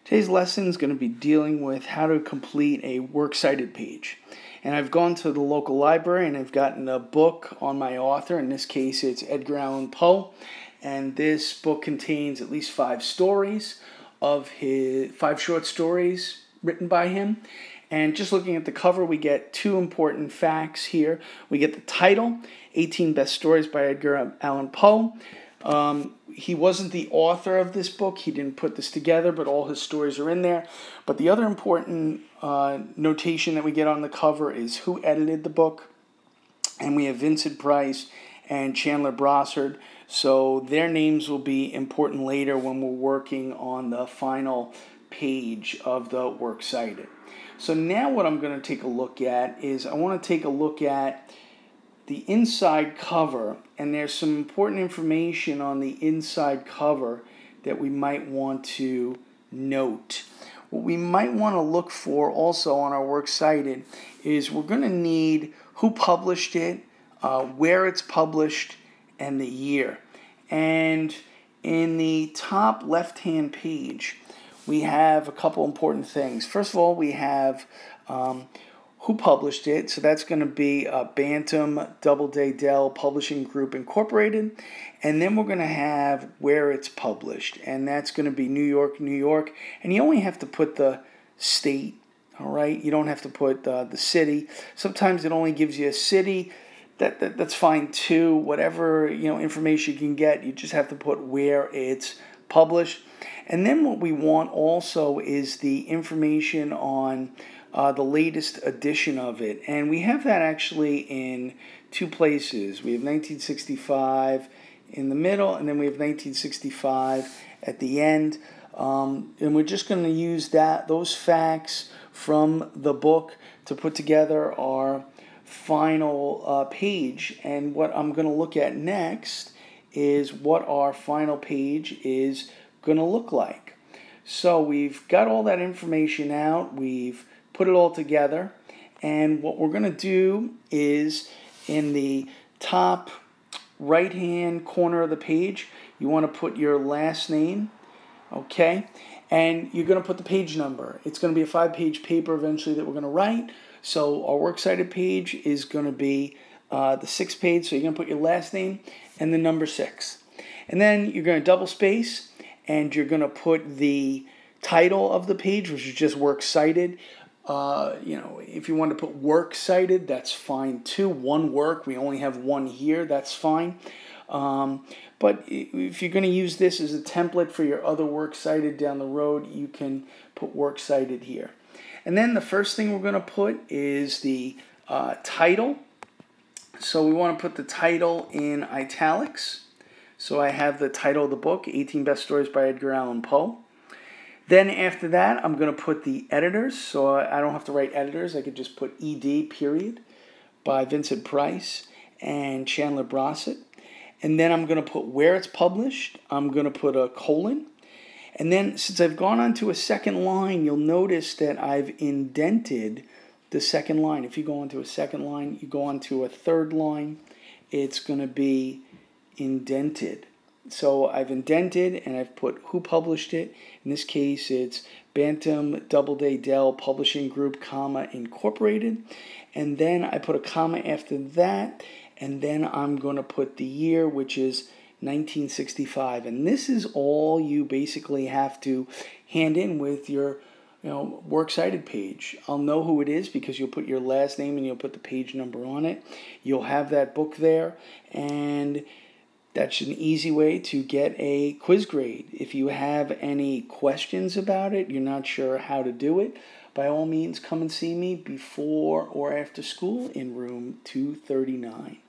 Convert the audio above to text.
Today's lesson is going to be dealing with how to complete a works cited page. And I've gone to the local library and I've gotten a book on my author. In this case, it's Edgar Allan Poe. And this book contains at least 5 stories of his 5 short stories written by him. And just looking at the cover, we get 2 important facts here. We get the title, 18 Best Stories by Edgar Allan Poe. He wasn't the author of this book. He didn't put this together, but all his stories are in there. But the other important notation that we get on the cover is who edited the book. And we have Vincent Price and Chandler Brossard. So their names will be important later when we're working on the final page of the works cited. So now what I'm going to take a look at is I want to take a look at the inside cover, and there's some important information on the inside cover that we might want to note. What we might want to look for also on our works cited is we're going to need who published it, where it's published, and the year. And in the top left-hand page, we have a couple important things. First of all, we have who published it. So that's going to be Bantam Doubleday Dell Publishing Group Incorporated. And then we're going to have where it's published. And that's going to be New York, New York. And you only have to put the state, all right? You don't have to put the city. Sometimes it only gives you a city. That's fine too. Whatever information you can get, you just have to put where it's published. And then what we want also is the information on the latest edition of it. And we have that actually in 2 places. We have 1965 in the middle, and then we have 1965 at the end. And we're just going to use those facts from the book to put together our final page. And what I'm going to look at next is what our final page is going to look like. So we've got all that information out. We've put it all together, and what we're going to do is in the top right hand corner of the page, you want to put your last name, okay, and you're going to put the page number. It's going to be a 5-page paper eventually that we're going to write. So our works cited page is going to be the 6th page, so you're going to put your last name and the number 6, and then you're going to double space and you're going to put the title of the page, which is just works cited. If you want to put works cited, that's fine too. One work, we only have one here, that's fine. But if you're going to use this as a template for your other works cited down the road, you can put works cited here. And then the first thing we're going to put is the title. So we want to put the title in italics. So I have the title of the book, 18 Best Stories by Edgar Allan Poe. Then after that, I'm going to put the editors, so I don't have to write editors. I could just put ED, period, by Vincent Price and Chandler Brossard. And then I'm going to put where it's published. I'm going to put a colon. And then since I've gone on to a second line, you'll notice that I've indented the second line. If you go on to a second line, you go on to a third line, it's going to be indented. So I've indented and I've put who published it. In this case, it's Bantam Doubleday Dell Publishing Group, comma, Incorporated. And then I put a comma after that. And then I'm going to put the year, which is 1965. And this is all you basically have to hand in with your works cited page. I'll know who it is because you'll put your last name and you'll put the page number on it. You'll have that book there, and that's an easy way to get a quiz grade. If you have any questions about it, you're not sure how to do it, by all means come and see me before or after school in room 239.